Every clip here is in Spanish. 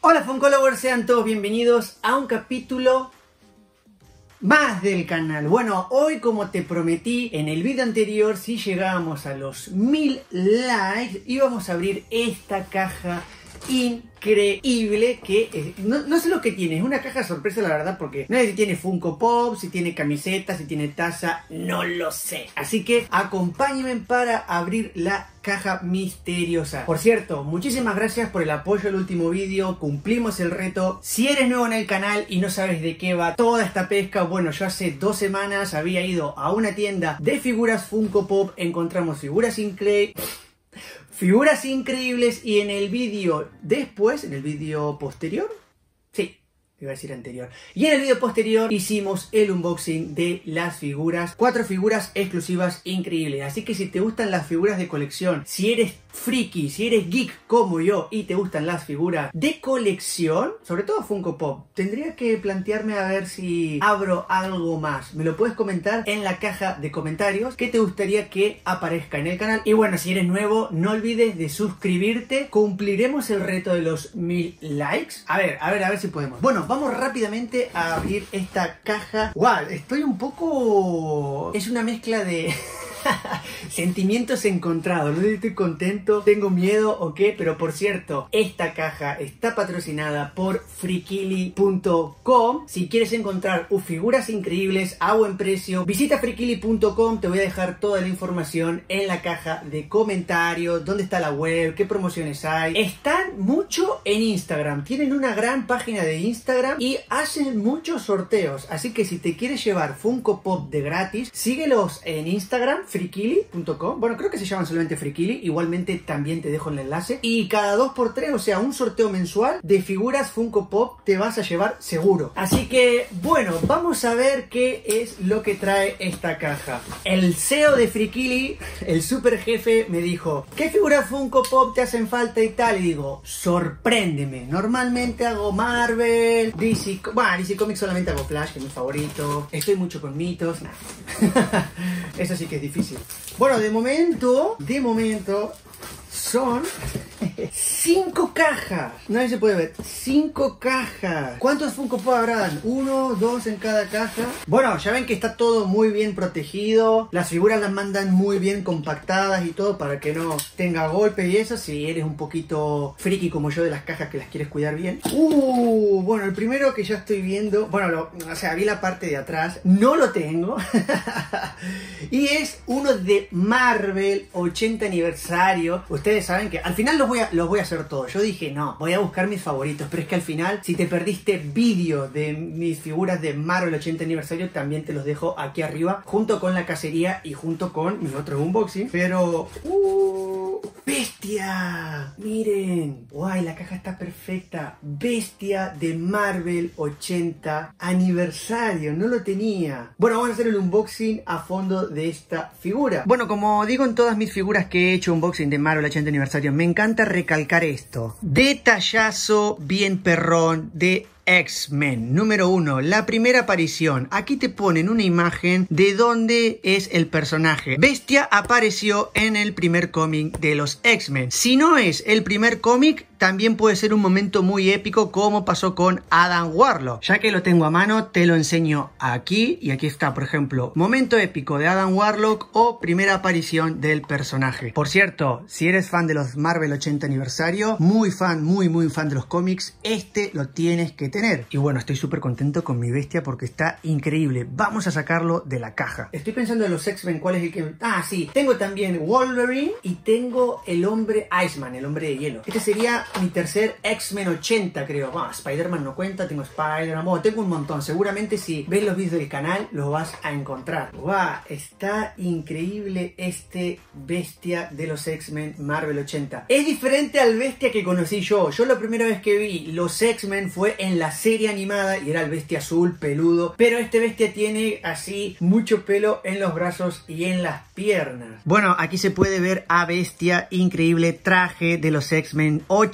Hola Funko Lovers, sean todos bienvenidos a un capítulo más del canal. Bueno, hoy, como te prometí en el video anterior, si llegábamos a los 1000 likes, íbamos a abrir esta caja increíble que no sé lo que tiene, es una caja sorpresa la verdad, porque no sé si tiene Funko Pop, si tiene camiseta, si tiene taza, no lo sé. Así que acompáñenme para abrir la caja misteriosa. Por cierto, muchísimas gracias por el apoyo al último vídeo, cumplimos el reto. Si eres nuevo en el canal y no sabes de qué va toda esta pesca, bueno, yo hace 2 semanas había ido a una tienda de figuras Funko Pop, encontramos figuras increíbles y en el vídeo después, en el vídeo posterior, sí, iba a decir anterior, y en el vídeo posterior hicimos el unboxing de las figuras, 4 figuras exclusivas increíbles. Así que si te gustan las figuras de colección, si eres friki, si eres geek como yo y te gustan las figuras de colección, sobre todo Funko Pop, tendría que plantearme a ver si abro algo más. Me lo puedes comentar en la caja de comentarios qué te gustaría que aparezca en el canal. Y bueno, si eres nuevo, no olvides de suscribirte. Cumpliremos el reto de los 1000 likes. A ver si podemos. Bueno, vamos rápidamente a abrir esta caja. Wow, estoy un poco... es una mezcla de... sentimientos encontrados. No sé si estoy contento, tengo miedo o qué, pero por cierto, esta caja está patrocinada por Frikili.com. Si quieres encontrar figuras increíbles a buen precio, visita Frikili.com. Te voy a dejar toda la información en la caja de comentarios, dónde está la web, qué promociones hay. Están mucho en Instagram, tienen una gran página de Instagram y hacen muchos sorteos, así que si te quieres llevar Funko Pop de gratis, síguelos en Instagram, Frikili.com. Bueno, creo que se llaman solamente Frikili. Igualmente también te dejo el enlace. Y cada 2x3, o sea, un sorteo mensual de figuras Funko Pop te vas a llevar seguro. Así que, bueno, vamos a ver qué es lo que trae esta caja. El CEO de Frikili, el super jefe, me dijo: ¿qué figuras Funko Pop te hacen falta y tal? Y digo, sorpréndeme. Normalmente hago Marvel, DC... bueno, DC Comics solamente hago Flash, que es mi favorito. Estoy mucho con mitos. Nah. Eso sí que es difícil. Bueno, de momento son 5 cajas. No se puede ver. 5 cajas. ¿Cuántos Funko Pop habrán? 1, 2 en cada caja. Bueno, ya ven que está todo muy bien protegido. Las figuras las mandan muy bien compactadas y todo para que no tenga golpe y eso. Si eres un poquito friki como yo de las cajas que las quieres cuidar bien. Bueno, el primero que ya estoy viendo. Bueno, o sea, vi la parte de atrás. No lo tengo. Y es uno de Marvel 80 aniversario. Ustedes saben que al final los voy a hacer todos. Yo dije, no, voy a buscar mis favoritos, pero es que al final, si te perdiste vídeo de mis figuras de Marvel 80 aniversario, también te los dejo aquí arriba, junto con la cacería y junto con mis otros unboxing. Pero... ¡bestia! Miren, guay, la caja está perfecta. Bestia de Marvel 80 aniversario, no lo tenía. Bueno, vamos a hacer el unboxing a fondo de esta figura. Bueno, como digo en todas mis figuras que he hecho unboxing de Marvel 80 aniversario, me encanta recalcar esto. Detallazo bien perrón de X-Men. Número 1, la primera aparición. Aquí te ponen una imagen de dónde es el personaje. Bestia apareció en el primer cómic de los X-Men. Si no es el primer cómic, también puede ser un momento muy épico, como pasó con Adam Warlock. Ya que lo tengo a mano, te lo enseño aquí. Y aquí está, por ejemplo, momento épico de Adam Warlock o primera aparición del personaje. Por cierto, si eres fan de los Marvel 80 aniversario, muy fan de los cómics, este lo tienes que tener. Y bueno, estoy súper contento con mi bestia porque está increíble. Vamos a sacarlo de la caja. Estoy pensando en los X-Men, ¿cuál es el que...? Ah, sí, tengo también Wolverine y tengo el hombre Iceman, el hombre de hielo. Este sería mi tercer X-Men 80, creo. Bueno, Spider-Man no cuenta, tengo Spider-Man, bueno, tengo un montón. Seguramente si ves los vídeos del canal los vas a encontrar. Wow, está increíble este bestia de los X-Men Marvel 80. Es diferente al bestia que conocí yo. Yo la primera vez que vi los X-Men fue en la serie animada y era el bestia azul, peludo. Pero este bestia tiene así mucho pelo en los brazos y en las piernas. Bueno, aquí se puede ver a bestia, increíble traje de los X-Men 80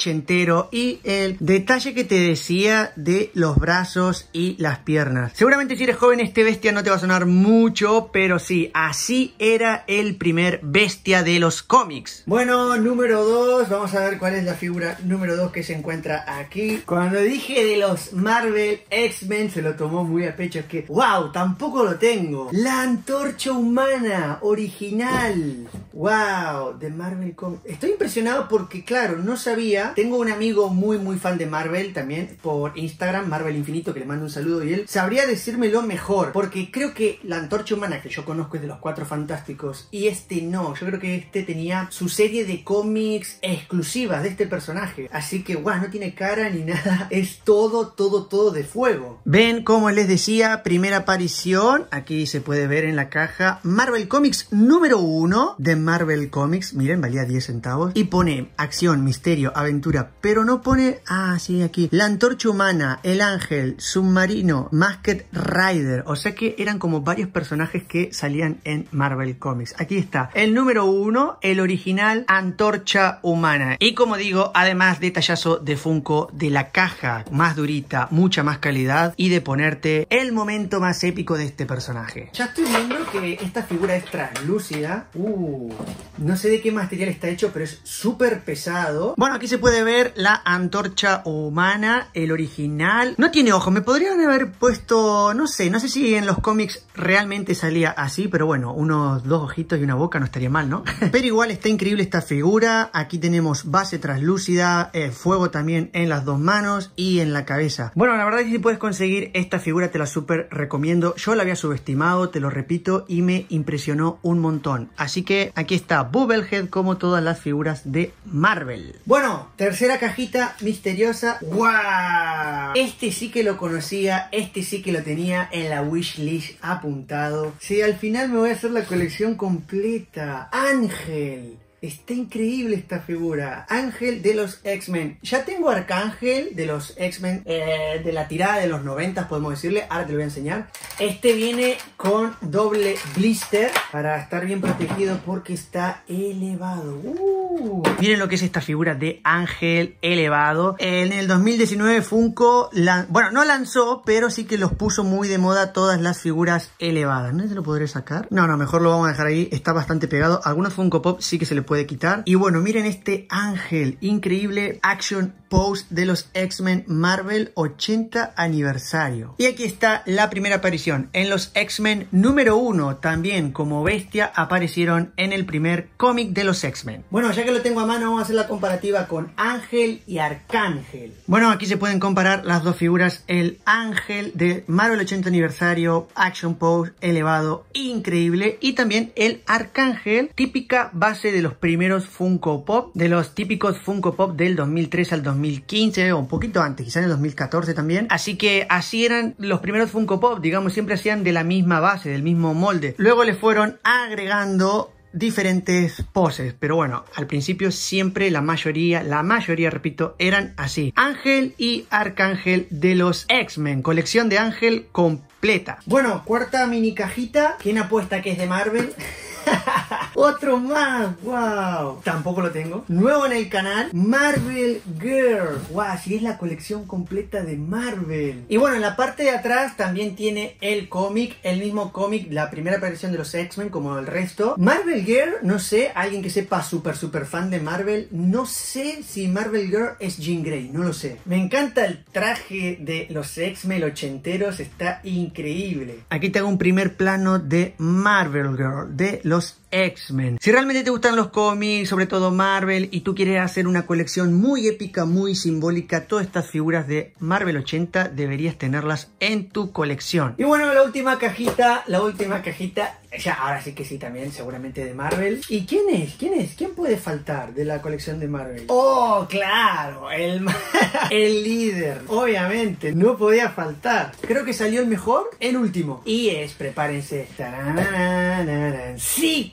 ochentero y el detalle que te decía de los brazos y las piernas. Seguramente si eres joven este bestia no te va a sonar mucho, pero sí, así era el primer bestia de los cómics. Bueno, número 2, vamos a ver cuál es la figura número 2 que se encuentra aquí. Cuando dije de los Marvel X-Men se lo tomó muy a pecho, es que wow, tampoco lo tengo. La Antorcha Humana original. Wow, de Marvel Comics. Estoy impresionado porque claro, no sabía. Tengo un amigo muy fan de Marvel también por Instagram, Marvel Infinito, que le mando un saludo, y él sabría decírmelo mejor, porque creo que la Antorcha Humana que yo conozco es de los Cuatro Fantásticos y este no. Yo creo que este tenía su serie de cómics exclusivas de este personaje, así que wow, no tiene cara ni nada, es todo de fuego. Ven, como les decía, primera aparición, aquí se puede ver en la caja, Marvel Comics número 1 de Marvel Comics, miren, valía 10 centavos, y pone acción, misterio, aventura, pero no pone, sí, aquí, la Antorcha Humana, el Ángel, Submarino, Masked Rider, o sea que eran como varios personajes que salían en Marvel Comics. Aquí está, el número 1, el original Antorcha Humana, y como digo, además detallazo de Funko de la caja, más durita, mucha más calidad, y de ponerte el momento más épico de este personaje. Ya estoy viendo que esta figura es translúcida. No sé de qué material está hecho, pero es súper pesado. Bueno, aquí se puede ver la Antorcha Humana, el original. No tiene ojos, me podrían haber puesto, no sé si en los cómics realmente salía así, pero bueno, unos 2 ojitos y una boca no estaría mal, ¿no? Pero igual está increíble esta figura. Aquí tenemos base translúcida, fuego también en las 2 manos y en la cabeza. Bueno, la verdad es que si puedes conseguir esta figura te la súper recomiendo. Yo la había subestimado, te lo repito, y me impresionó un montón. Así que aquí está Bubblehead, como todas las figuras de Marvel. Bueno, tercera cajita misteriosa. ¡Wow! Este sí que lo conocía, este sí que lo tenía en la wishlist apuntado. Sí, al final me voy a hacer la colección completa. Ángel. Está increíble esta figura. Ángel de los X-Men. Ya tengo Arcángel de los X-Men de la tirada de los 90, podemos decirle. Ahora te lo voy a enseñar. Este viene con doble blister para estar bien protegido porque está elevado. Miren lo que es esta figura de Ángel elevado. En el 2019 Funko, bueno, no lanzó, pero sí que los puso muy de moda todas las figuras elevadas. ¿No se lo podré sacar? No, mejor lo vamos a dejar ahí. Está bastante pegado. Algunos Funko Pop sí que se le puede quitar. Y bueno, miren este Ángel, increíble action pose de los X-Men Marvel 80 aniversario. Y aquí está la primera aparición en los X-Men número 1. También como bestia aparecieron en el primer cómic de los X-Men. Bueno, ya que lo tengo a mano, vamos a hacer la comparativa con Ángel y Arcángel. Bueno, aquí se pueden comparar las dos figuras. El Ángel de Marvel 80 aniversario, action pose elevado, increíble. Y también el Arcángel, típica base de los primeros Funko Pop, de los típicos Funko Pop del 2003 al 2015 o un poquito antes, quizás en el 2014 también. Así que así eran los primeros Funko Pop, digamos, siempre hacían de la misma base, del mismo molde. Luego le fueron agregando diferentes poses, pero bueno, al principio siempre la mayoría, repito, eran así. Ángel y Arcángel de los X-Men, colección de Ángel completa. Bueno, cuarta mini cajita. ¿Quién apuesta que es de Marvel? Otro más, wow. Tampoco lo tengo. Nuevo en el canal, Marvel Girl. Wow, si es la colección completa de Marvel. Y bueno, en la parte de atrás también tiene el cómic, el mismo cómic, la primera aparición de los X-Men como el resto. Marvel Girl, no sé, alguien que sepa súper fan de Marvel, no sé si Marvel Girl es Jean Grey, no lo sé. Me encanta el traje de los X-Men ochenteros, está increíble. Aquí te hago un primer plano de Marvel Girl, de los X-Men. Si realmente te gustan los cómics, sobre todo Marvel, y tú quieres hacer una colección muy épica, muy simbólica, todas estas figuras de Marvel 80 deberías tenerlas en tu colección. Y bueno, la última cajita, ya, ahora sí que sí también, seguramente de Marvel. ¿Y quién es? ¿Quién puede faltar de la colección de Marvel? ¡Oh, claro! El líder, obviamente, no podía faltar. Creo que salió el mejor, el último. Y es, prepárense, Cíclope.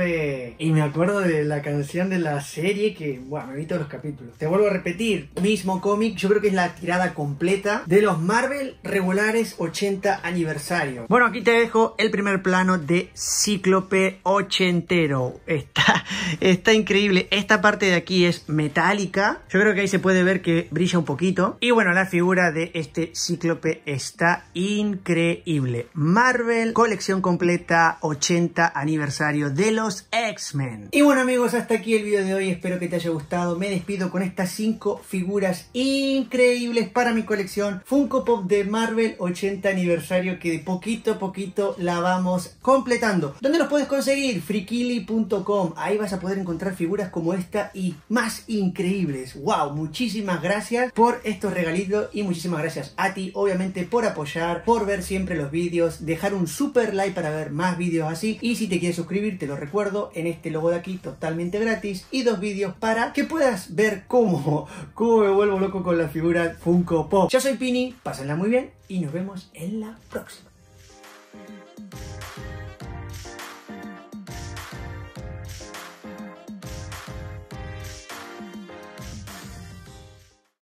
9. Y me acuerdo de la canción de la serie que, bueno, me vi todos los capítulos. Te vuelvo a repetir, mismo cómic, yo creo que es la tirada completa de los Marvel regulares 80 aniversario. Bueno, aquí te dejo el primer plano de Cíclope ochentero. Está increíble. Esta parte de aquí es metálica. Yo creo que ahí se puede ver que brilla un poquito. Y bueno, la figura de este Cíclope está increíble. Marvel, colección completa 80 aniversario de los X-Men. Y bueno amigos, hasta aquí el video de hoy. Espero que te haya gustado. Me despido con estas 5 figuras increíbles para mi colección Funko Pop de Marvel 80 aniversario, que de poquito a poquito la vamos completando. ¿Dónde los puedes conseguir? Frikili.com. Ahí vas a poder encontrar figuras como esta y más increíbles. Wow, muchísimas gracias por estos regalitos y muchísimas gracias a ti, obviamente, por apoyar, por ver siempre los vídeos, dejar un super like para ver más vídeos así. Y si te quieres suscribir, te lo recuerdo, en este logo de aquí, totalmente gratis, y 2 vídeos para que puedas ver cómo me vuelvo loco con la figura Funko Pop. Yo soy Pini, pásenla muy bien y nos vemos en la próxima.